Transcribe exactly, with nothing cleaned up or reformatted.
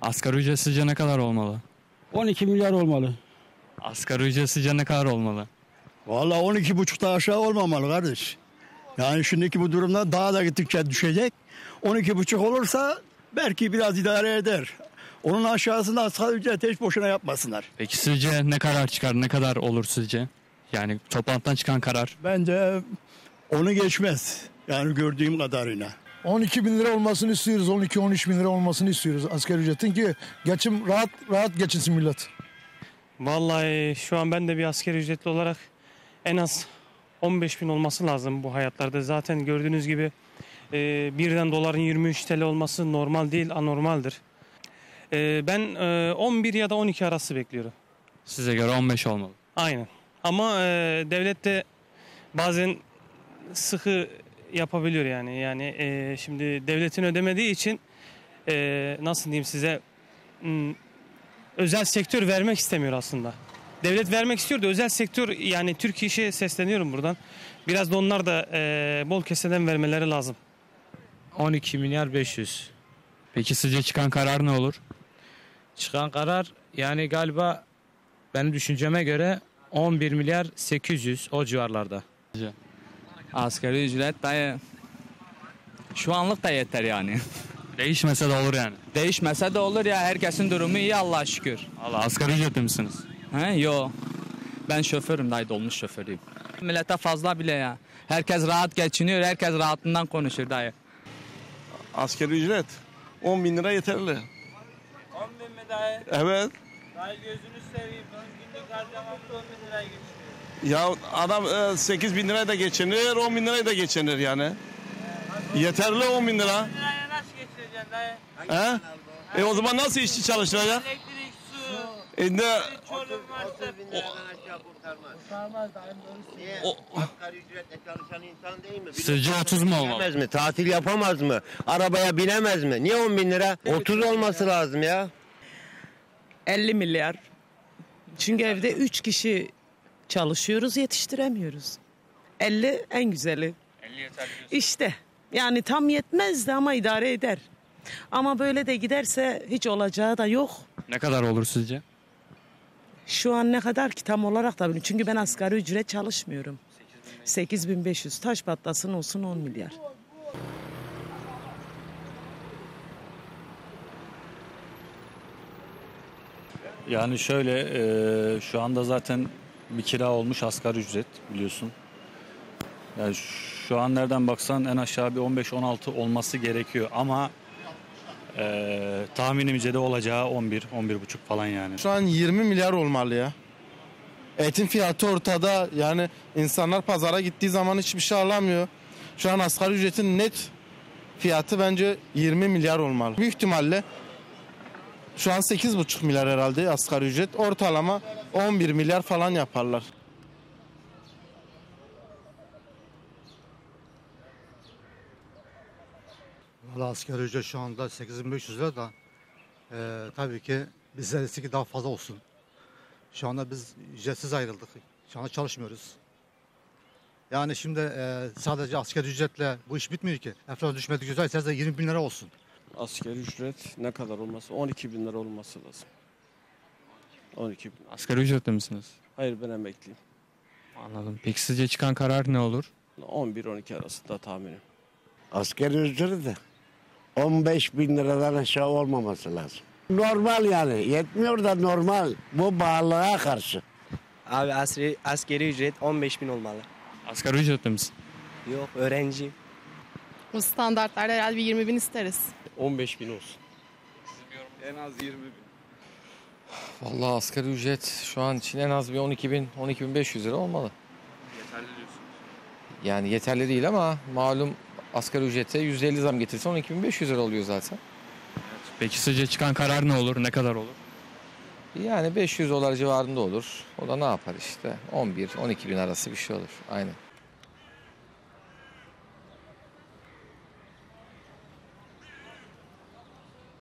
Asgari ücret sizce ne kadar olmalı? on iki milyar olmalı. Asgari ücret sizce ne kadar olmalı? Vallahi on iki buçukta aşağı olmamalı kardeş. Yani şimdiki bu durumda daha da gittikçe düşecek. on iki buçuk olursa belki biraz idare eder. Onun aşağısında asgari ücret hiç boşuna yapmasınlar. Peki sizce ne karar çıkar? Ne kadar olur sizce? Yani toplantıdan çıkan karar. Bence onu geçmez. Yani gördüğüm kadarıyla. on iki bin lira olmasını istiyoruz. on iki on üç bin lira olmasını istiyoruz asgari ücretin ki geçim rahat rahat geçinsin millet. Vallahi şu an ben de bir asgari ücretli olarak en az on beş bin olması lazım bu hayatlarda. Zaten gördüğünüz gibi e, birden doların yirmi üç T L olması normal değil, anormaldir. E, ben e, on bir ya da on iki arası bekliyorum. Size göre on beş olmalı. Aynen. Ama e, devlet de bazen sıkı yapabiliyor yani. Yani e, şimdi devletin ödemediği için e, nasıl diyeyim size m, özel sektör vermek istemiyor aslında. Devlet vermek istiyor da özel sektör, yani Türk İş'e sesleniyorum buradan. Biraz da onlar da e, bol keseden vermeleri lazım. on iki milyar beş yüz. Peki sizce çıkan karar ne olur? Çıkan karar yani galiba benim düşünceme göre on bir milyar sekiz yüz o civarlarda. Asgari ücret dayı şu anlık da yeter yani. Değişmese de olur yani. Değişmese de olur ya, herkesin durumu iyi Allah'a şükür. Allah, asgari ücretli misiniz? He yo. Ben şoförüm dayı, dolmuş şoförüyüm. Millete fazla bile ya. Herkes rahat geçiniyor, herkes rahatından konuşur dayı. Asgari ücret on bin lira yeterli. on bin mi dayı? Evet. Dayı gözünü seveyim. Günlük harcamakta on bin liraya geçiyor. Ya adam sekiz bin liraya da geçinir, on bin liraya da geçinir yani. Yeterli on bin lira. on bin liraya nasıl geçireceksin dayı? He? E o zaman nasıl işçi çalıştıracak? Elektrik, su, E ne? çoluk varsa. O, Asgari ücretle çalışan insan değil mi? Bir Sizce otuz mu olmalı? binemez mi? Tatil yapamaz mı? Arabaya binemez mi? Niye on bin lira? otuz olması lazım ya. elli milyar. Çünkü evde üç kişi çalışıyoruz, yetiştiremiyoruz. elli en güzeli. elli yeter diyorsun. İşte yani tam yetmezdi ama idare eder. Ama böyle de giderse hiç olacağı da yok. Ne kadar olur sizce? Şu an ne kadar ki tam olarak da bilmiyorum. Çünkü ben asgari ücret çalışmıyorum. sekiz bin beş yüz, taş patlasın olsun on milyar. Yani şöyle e, şu anda zaten bir kira olmuş asgari ücret biliyorsun. Yani şu an nereden baksan en aşağı bir on beş on altı olması gerekiyor ama e, tahminimce de olacağı on bir on bir buçuk falan yani. Şu an yirmi milyar olmalı ya. Etin fiyatı ortada, yani insanlar pazara gittiği zaman hiçbir şey alamıyor. Şu an asgari ücretin net fiyatı bence yirmi milyar olmalı. Büyük ihtimalle şu an sekiz buçuk milyar herhalde asgari ücret. Ortalama on bir milyar falan yaparlar. Valla asgari ücret şu anda sekiz bin beş yüz lira da e, tabii ki bizler ki daha fazla olsun. Şu anda biz ücretsiz ayrıldık. Şu anda çalışmıyoruz. Yani şimdi e, sadece asgari ücretle bu iş bitmiyor ki. Enflasyon düşmedi güzel, isterse yirmi bin lira olsun. asgari ücret ne kadar olması? on iki bin lira olması lazım. on iki bin. Asgari ücretli misiniz? Hayır, ben emekliyim. Anladım. Peki sizce çıkan karar ne olur? on bir on iki arasında tahminim. Asgari ücret de on beş bin liradan aşağı olmaması lazım. Normal yani. Yetmiyor da normal. Bu bağlılığa karşı. Abi asgari, asgari ücret on beş bin olmalı. Asgari ücretli misin? Yok, öğrenciyim. Bu standartlarda herhalde bir yirmi bin isteriz. on beş bin olsun. En az yirmi bin. Vallahi asgari ücret şu an için en az bir on iki bin on iki bin beş yüz lira olmalı. Yeterli diyorsunuz. Yani yeterli değil ama malum asgari ücrete yüzde elli zam getirse on iki bin beş yüz lira oluyor zaten. Peki sizce çıkan karar ne olur? Ne kadar olur? Yani beş yüz dolar civarında olur. O da ne yapar işte? on bir on iki bin arası bir şey olur. Aynen.